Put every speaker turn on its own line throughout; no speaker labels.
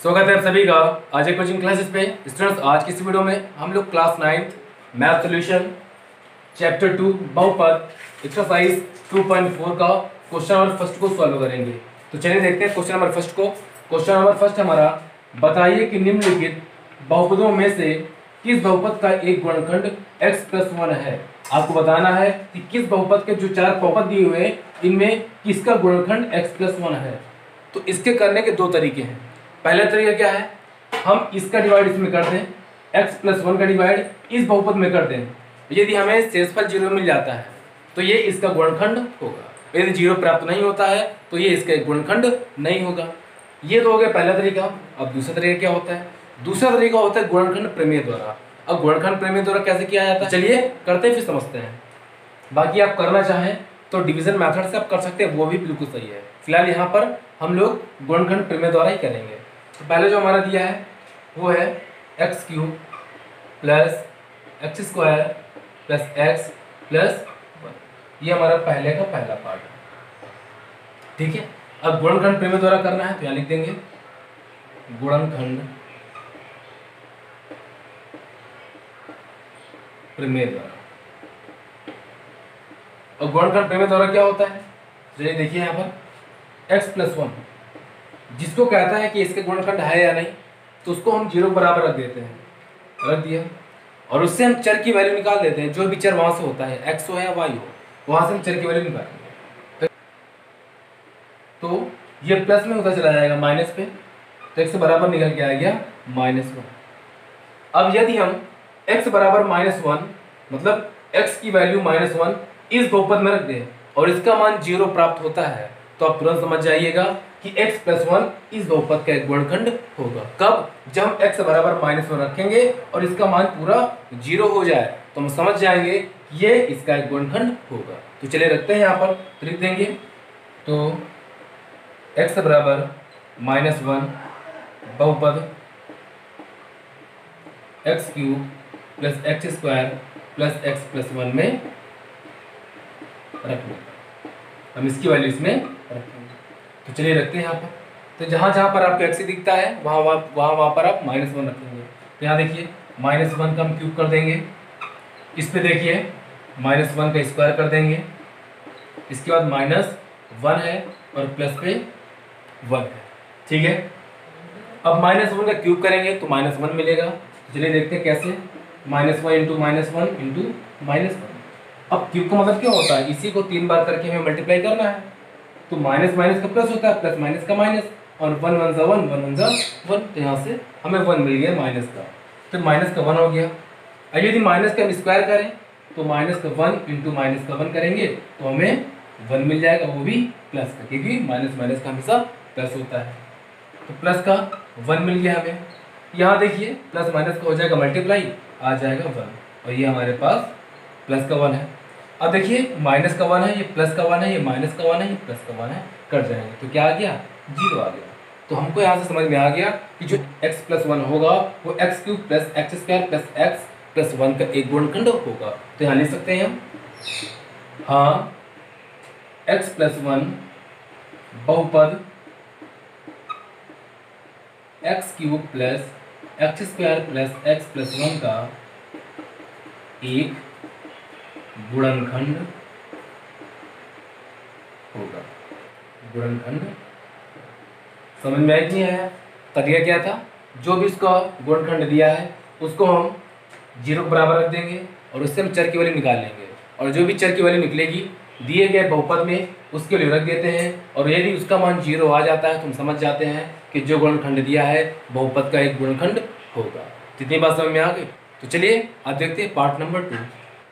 स्वागत है आप सभी का आज एक कोचिंग क्लासेस पे। स्टूडेंट्स, आज की इस वीडियो में हम लोग class 9th math solution chapter 2 बहुपद एक्सरसाइज 2.4 का क्वेश्चन नंबर फर्स्ट को सॉल्व करेंगे। तो चलिए देखते हैं क्वेश्चन नंबर फर्स्ट को। क्वेश्चन नंबर फर्स्ट हमारा, बताइए कि निम्नलिखित बहुपदों में से किस बहुपद का एक गुणनखंड x+1 है। आपको बताना है कि किस बहुपद के जो चार बहुपद दिए हुए हैं इनमें किसका गुणनखंड x+1 है। तो इसके करने के दो तरीके हैं। पहला तरीका क्या है, हम इसका डिवाइड इसमें कर दें, x+1 का डिवाइड इस बहुपद में कर दें। यदि हमें शेषफल 0 मिल जाता है तो ये इसका गुणनखंड होगा। यदि 0 प्राप्त नहीं होता है तो ये इसका एक गुणनखंड नहीं होगा। ये तो हो गया पहला तरीका। अब दूसरा तरीका क्या होता है? दूसरा तरीका होता है गुणनखंड प्रमेय द्वारा। अब गुणनखंड प्रमेय द्वारा कैसे किया जाता है, चलिए करते हैं, फिर समझते हैं। बाकी आप करना चाहें तो डिवीजन मेथड से आप कर सकते हैं, वो भी बिल्कुल सही है। फिलहाल यहाँ पर हम लोग गुणनखंड प्रमेय द्वारा ही करेंगे। तो पहले जो हमारा दिया है वो है x³ plus x² plus x plus 1। ये हमारा पहले का पहला पार्ट है, ठीक है। अब गुणनखंड प्रमेय द्वारा करना है तो यहाँ लिख देंगे गुणनखंड प्रमेय द्वारा। और गुणनखंड प्रमेय द्वारा क्या होता है, चलिए देखिए यहाँ पर x+1 जिसको कहता है कि इसके गुणनखंड है या नहीं, तो उसको हम 0 बराबर रख देते हैं, रख दिया। और उससे हम चर की वैल्यू निकाल देते हैं, जो भी चर वहां से होता है, x हो या y हो, वहां से हम चर की वैल्यू निकालेंगे। तो ये प्लस में होता चला जाएगा माइनस पे, तो x बराबर निकल के आ गया -1। अब यदि हम x बराबर -1 मतलब x की वैल्यू -1 इस बहुपद में रख दें और इसका मान 0 प्राप्त होता है, तो आप तुरंत समझ जाइएगा कि x+1 इस बहुपद का एक गुणनखंड होगा। कब? जब हम x बराबर -1 रखेंगे और इसका मान पूरा 0 हो जाए तो हम समझ जाएंगे कि ये इसका एक गुणनखंड होगा। तो चलिए रखते हैं यहाँ पर, तो लिख देंगे तो x बराबर -1 बहुपद x³ plus x² plus x+1 में रखना। हम इसकी वैल्यू इसमें रखेंगे। तो चलिए रखते हैं यहाँ पर। तो जहाँ जहाँ पर आपको x दिखता है वहाँ पर आप -1 रखेंगे। तो यहाँ देखिए -1 का हम क्यूब कर देंगे, इस पे देखिए -1 का स्क्वायर कर देंगे, इसके बाद -1 है और प्लस पे 1 है, ठीक है। अब -1 का क्यूब करेंगे तो -1 मिलेगा। चलिए देखते हैं कैसे, -1 × -1 × -1। अब क्यूब का मतलब क्या होता है, इसी को 3 बार करके हमें मल्टीप्लाई करना है। तो माइनस माइनस का प्लस होता है, प्लस माइनस का माइनस, और 1 1 × 1 1 1 × 1। तो यहाँ से हमें 1 मिल गया माइनस का, तो माइनस का 1 हो गया। अब यदि माइनस का हम स्क्वायर करें तो -1 × -1 करेंगे तो हमें 1 मिल जाएगा, वो भी प्लस का, क्योंकि माइनस माइनस का हमेशा प्लस होता है। तो प्लस का 1 मिल गया हमें। यहाँ देखिए प्लस माइनस का हो जाएगा मल्टीप्लाई, आ जाएगा 1, और ये हमारे पास प्लस का 1 है। अब देखिए माइनस का 1 है, ये प्लस का 1 है, ये माइनस का 1 है, ये प्लस का 1 है, कट जाएंगे तो क्या आ गया, 0 आ गया। तो हमको यहाँ से समझ में आ गया कि जो x+1 होगा वो x³ plus x² plus x+1 का एक गुणनखंड होगा। तो यहाँ लिख सकते हैं हम, हाँ x+1 बहुपद x³ plus x² plus x+1 का एक गुणनखंड होगा। गुणनखंड समझ में आया कि नहीं आया? तरीका क्या था, जो भी इसका गुणनखंड दिया है उसको हम 0 के बराबर रख देंगे और उससे हम चर की वैल्यू निकाल लेंगे, और जो भी चर की वैल्यू निकलेगी दिए गए बहुपद में उसके लिए रख देते हैं, और यदि उसका मान 0 आ जाता है तो हम समझ जाते हैं कि जो गुणनखंड दिया है बहुपद का एक गुणनखंड होगा। जितनी बात समझ में आ गई? तो चलिए आप देखते हैं part number 2।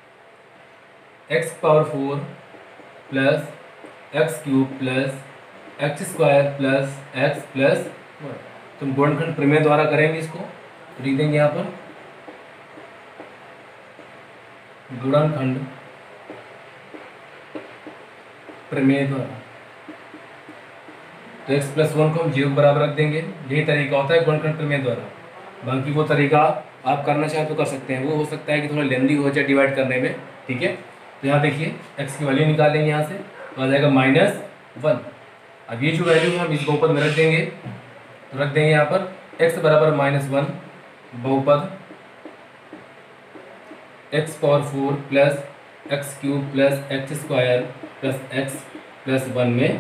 x⁴ plus x³ plus x² plus x+1। तो हम गुणनखंड प्रमेय द्वारा करेंगे इसको, तो लिख देंगे यहाँ पर गुणनखंड प्रमेय द्वारा। तो x+1 को हम 0 बराबर रख देंगे। यही तरीका होता है गुणनखंड प्रमेय द्वारा। बाकी वो तरीका आप करना चाहें तो कर सकते हैं, वो हो सकता है कि थोड़ा लेंदी हो जाए डिवाइड करने में, ठीक है। तो यहाँ देखिए x की वैल्यू निकाल लेंगे, यहाँ से तो आ जाएगा -1। अब ये जो वैल्यू है हम इस बहुपद में रख देंगे, तो रख देंगे यहाँ पर x बराबर -1 बहुपद x power 4 plus x cube plus x square plus x plus 1 में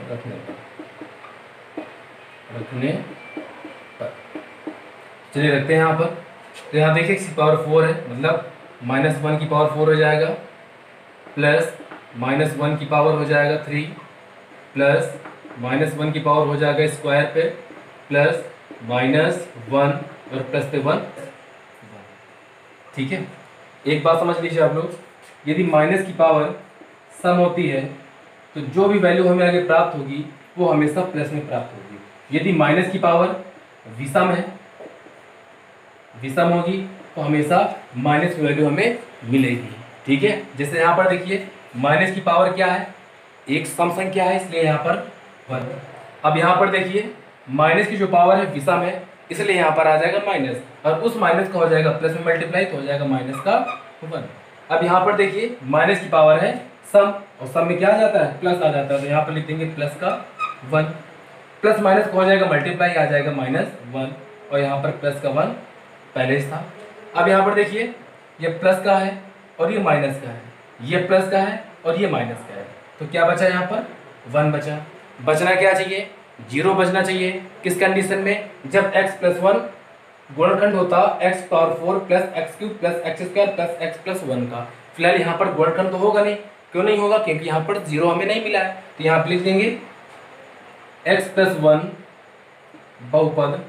रखने पर चलिए रखते हैं यहाँ पर। तो यहाँ देखिए x की पावर 4 है, मतलब -1 की पावर 4 हो जाएगा प्लस -1 की पावर हो जाएगा 3 प्लस -1 की पावर हो जाएगा स्क्वायर पे प्लस -1 और प्लस पे 1। ठीक है, एक बात समझ लीजिए आप लोग, यदि माइनस की पावर सम होती है तो जो भी वैल्यू हमें आगे प्राप्त होगी वो हमेशा प्लस में प्राप्त होगी। यदि माइनस की पावर विषम है, विषम होगी तो हमेशा माइनस की वैल्यू हमें मिलेगी। ठीक है, जैसे यहाँ पर देखिए माइनस की पावर क्या है, एक सम संख्या है इसलिए यहाँ पर 1। अब यहाँ पर देखिए माइनस की जो पावर है विषम है इसलिए यहाँ पर आ जाएगा माइनस, और उस माइनस का हो जाएगा प्लस में मल्टीप्लाई तो हो जाएगा माइनस का 1। अब यहाँ पर देखिए माइनस की पावर है सम, और सम में क्या आ जाता है प्लस आ जाता है, तो यहाँ पर लिख देंगे प्लस का 1, प्लस माइनस का हो जाएगा मल्टीप्लाई आ जाएगा -1, और यहाँ पर प्लस का 1 पहले ही था। अब यहाँ पर देखिए ये प्लस का है और ये माइनस का है, ये प्लस का है और ये माइनस का है, तो क्या बचा यहाँ पर 1 बचा। बचना क्या चाहिए, 0 बचना चाहिए। किस कंडीशन में, जब x प्लस 1 गुणनखंड होता x power 4 plus x cube plus x square plus x plus 1 का। फिलहाल यहाँ पर गुणनखंड तो होगा नहीं, क्यों नहीं होगा, क्योंकि यहाँ पर 0 हमें नहीं मिला है, तो यहाँ पर लिख देंगे x प्लस 1 बहुपद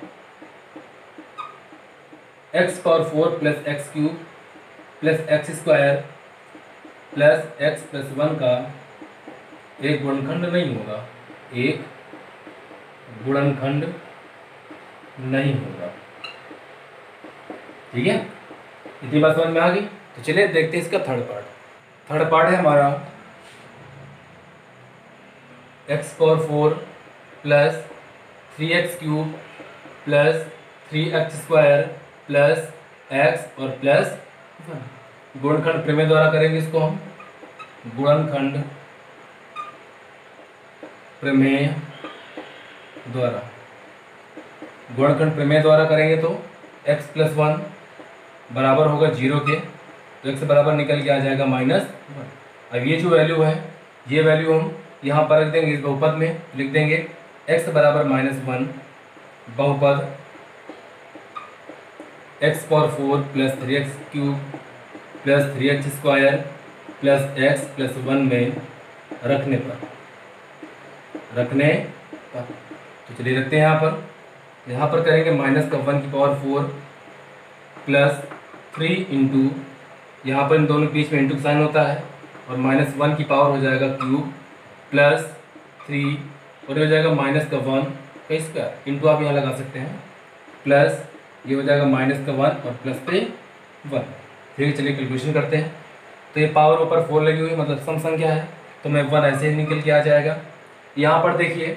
x power 4 plus x cube plus x square plus x plus 1 का एक गुणनखंड नहीं होगा, एक गुणनखंड नहीं होगा। ठीक है, इतनी बात समझ में आ गई। तो चलिए देखते हैं इसका थर्ड पार्ट। थर्ड पार्ट है हमारा x power 4 plus 3x cube plus 3x square plus x और प्लस 1। गुणनखंड प्रमेय द्वारा करेंगे इसको हम, गुणनखंड प्रमेय द्वारा, गुणनखंड प्रमेय द्वारा करेंगे तो x प्लस 1 बराबर होगा 0 के, तो x बराबर निकल के आ जाएगा -1। अब ये जो वैल्यू है ये वैल्यू हम यहाँ पर रख देंगे, इस बहुपद में लिख देंगे x बराबर -1 बहुपद x power 4 plus 3x cube plus 3x square plus x plus 1 में रखने पर तो चलिए रखते हैं यहाँ पर करेंगे माइनस का 1 की पावर 4 प्लस 3 इंटू, यहाँ पर इन दोनों के बीच में इंटू का साइन होता है, और -1 की पावर हो जाएगा क्यूब प्लस 3 और ये हो जाएगा माइनस का 1 का स्क्वायर, इंटू आप यहाँ लगा सकते हैं, प्लस ये हो जाएगा माइनस का 1 और प्लस पे 1। फिर चलिए कैलकुलेशन करते हैं। तो ये पावर ऊपर 4 लगी हुई मतलब सम संख्या है, तो मैं 1 ऐसे ही निकल के आ जाएगा। यहाँ पर देखिए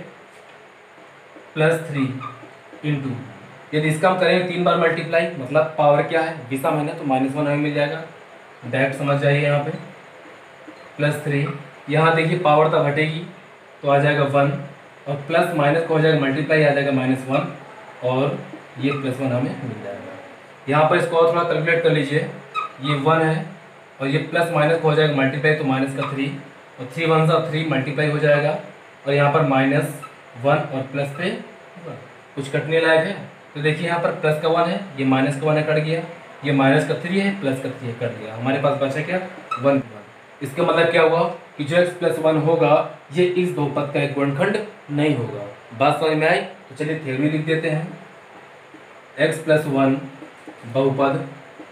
+3 इंटू, यदि इसका हम करेंगे 3 बार मल्टीप्लाई, मतलब पावर क्या है विषम है ना, तो -1 हमें मिल जाएगा, डायरेक्ट समझ जाइए। यहाँ पे +3, यहाँ देखिए पावर तब घटेगी तो आ जाएगा 1, और प्लस माइनस को हो जाएगा मल्टीप्लाई आ जाएगा -1, और ये +1 हमें मिल जाएगा। यहाँ पर इसको और थोड़ा कैलकुलेट कर लीजिए, ये 1 है और ये प्लस माइनस को हो जाएगा मल्टीप्लाई तो माइनस का 3, और 3 1 सा 3 मल्टीप्लाई हो जाएगा, और यहाँ पर -1 और प्लस पे 1 कुछ कटने लायक है, तो देखिए यहाँ पर प्लस का 1 है, ये माइनस का 1 है कट गया, ये माइनस का 3 है प्लस का 3 है कट गया, हमारे पास बचा क्या 1। इसका मतलब क्या हुआ कि जो x प्लस 1 होगा ये इस बहुपद का एक गुणनखंड नहीं होगा। बात समझ में आई? तो चलिए थ्योरी लिख देते हैं, x प्लस 1 बहुपद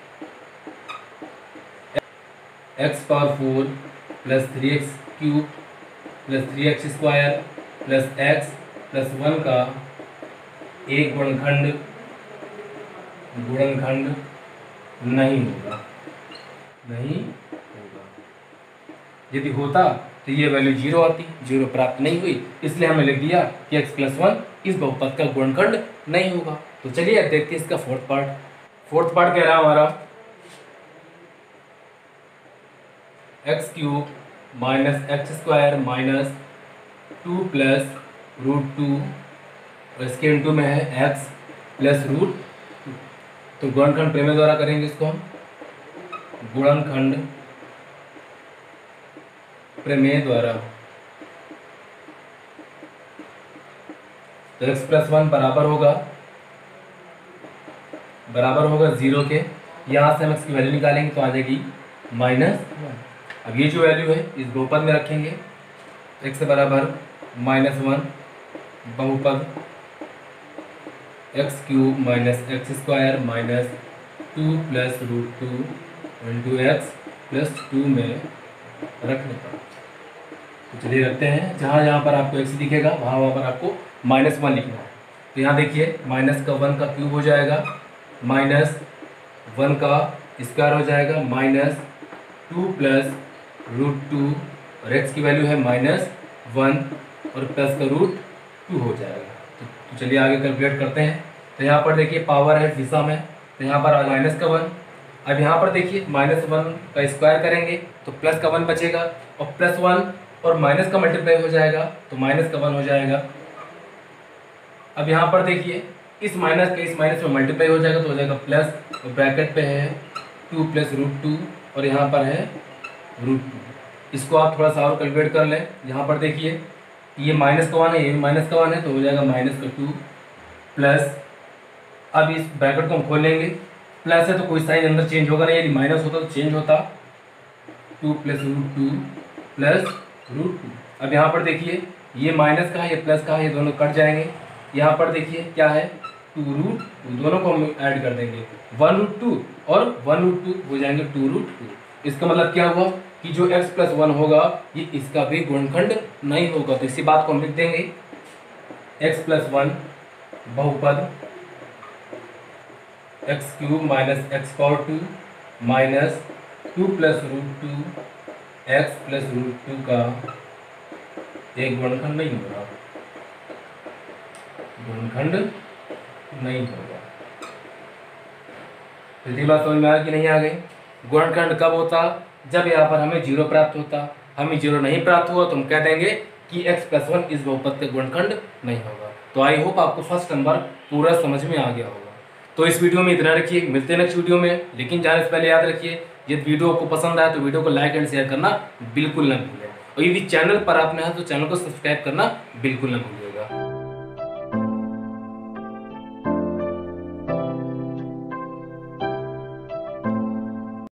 x power 4 plus 3x cube plus 3x square plus x plus 1 का एक गुणनखंड नहीं होगा, नहीं होगा। यदि होता तो ये वैल्यू 0 आती, 0 प्राप्त नहीं हुई, इसलिए हमने लिख दिया कि x प्लस 1 इस बहुपद का गुणनखंड नहीं होगा। तो चलिए अब देखते हैं इसका फोर्थ पार्ट। फोर्थ पार्ट कह रहा है हमारा x cube minus x square minus 2 plus √2 और इसके इंटू में है x प्लस रूट। तो गुणनखंड प्रमेय द्वारा करेंगे इसको हम, गुणनखंड प्रमेय द्वारा। तो x प्लस 1 बराबर होगा 0 के। यहाँ से हम x की वैल्यू निकालेंगे तो आ जाएगी -1। अब ये जो वैल्यू है इस बहुपद में रखेंगे, x बराबर -1 बहुपद x cube minus x square minus 2 plus root 2 into x plus 2 में रखने पर। तो चलिए रखते हैं, जहाँ जहाँ पर आपको x दिखेगा वहाँ वहाँ पर आपको -1 लिखना है। तो यहाँ देखिए माइनस का 1 का क्यूब हो जाएगा, -1 का स्क्वायर हो जाएगा, -2 प्लस रूट 2 और x की वैल्यू है -1 और प्लस का रूट 2 हो जाएगा। तो चलिए आगे कैलकुलेट करते हैं। तो यहाँ पर देखिए पावर है दिशा में, तो यहाँ पर माइनस का 1। अब यहाँ पर देखिए -1 का स्क्वायर करेंगे तो प्लस का 1 बचेगा, और +1 और माइनस का मल्टीप्लाई हो जाएगा तो माइनस का 1 हो जाएगा। अब यहाँ पर देखिए इस माइनस का इस माइनस में मल्टीप्लाई हो जाएगा तो हो जाएगा प्लस, और ब्रैकेट पे है 2 प्लस रूट 2 और यहाँ पर है रूट 2। इसको आप थोड़ा सा और कैलकुलेट कर लें। यहाँ पर देखिए ये माइनस का 1 है, ये भी माइनस का 1 है, तो हो जाएगा -2 प्लस। अब इस ब्रैकेट को हम खोल लेंगे, प्लस है तो कोई साइन अंदर चेंज होगा नहीं, यदि माइनस होता तो चेंज होता, 2 प्लस रूट 2 प्लस रूट 2। अब यहाँ पर देखिए ये माइनस का है, ये प्लस का है, ये दोनों कट जाएंगे। यहाँ पर देखिए क्या है 2 रूट 2, दोनों को हम ऐड कर देंगे, 1 रूट 2 और 1 रूट 2 हो जाएंगे 2 रूट 2। इसका मतलब क्या हुआ कि जो x प्लस 1 होगा ये इसका भी गुणनखंड नहीं होगा। तो इसी बात को हम लिख देंगे, x प्लस 1 बहुपद x cube minus x power 2 minus 2 plus root 2 x plus root 2 का एक गुणनखंड नहीं होगा, गुणनखंड नहीं होगा। पहली बात समझ में आ गई कि नहीं आ गई? गुणनखंड कब होता? जब यहाँ पर हमें 0 प्राप्त होता। हमें 0 नहीं प्राप्त हुआ तो हम कह देंगे कि x प्लस 1 इस बहुपद का गुणनखंड नहीं होगा। तो आई होप आपको फर्स्ट नंबर पूरा समझ में आ गया होगा। तो इस वीडियो में इतना रखिए, मिलते हैं नेक्स्ट वीडियो में। लेकिन जाने से पहले याद रखिए, यदि वीडियो को पसंद आए तो वीडियो को लाइक एंड शेयर करना बिल्कुल ना भूलें, और यदि चैनल पर आपने हैं तो चैनल को सब्सक्राइब करना बिल्कुल ना भूलिए।